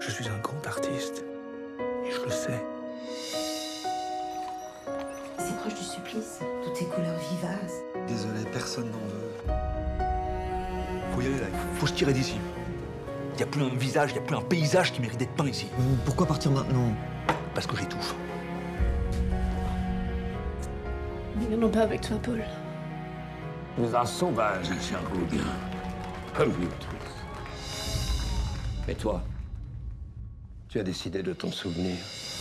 Je suis un grand artiste. Et je le sais. C'est proche du supplice. Toutes ces couleurs vivaces. Désolé, personne n'en veut. Faut y aller là, faut se tirer d'ici. Il n'y a plus un visage, il n'y a plus un paysage qui mérite d'être peint ici. Pourquoi partir maintenant? Parce que j'étouffe. Nous n'allons pas avec toi, Paul. Tu es un sauvage, un cher Gauguin. Comme nous tous. Et toi, tu as décidé de t'en souvenir.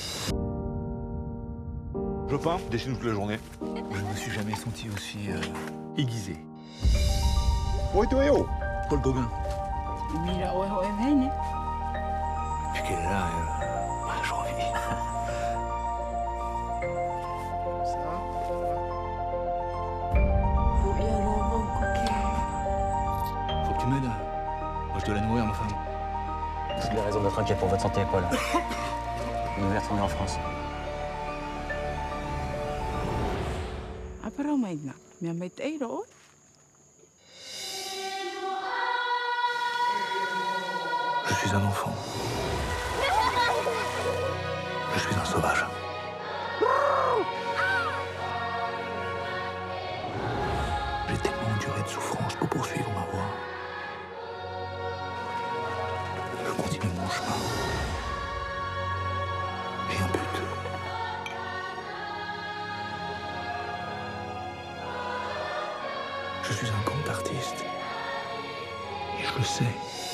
Je peins, je dessine toute la journée. Je ne me suis jamais senti aussi aiguisé. Oi, tu eu? Paul Gauguin. Mira, viene. Depuis qu'elle est là, je revis. Faut que tu m'aides. Moi, je dois la nourrir, ma femme. C'est des raisons d'être inquiet pour votre santé, Paul. Vous devez retourner en France. Apa raw may na? May may tayo. Je suis un enfant. Je suis un sauvage. J'ai tellement enduré de souffrance pour poursuivre ma voie. Je continue mon chemin. J'ai un but. Je suis un grand artiste. Et je le sais.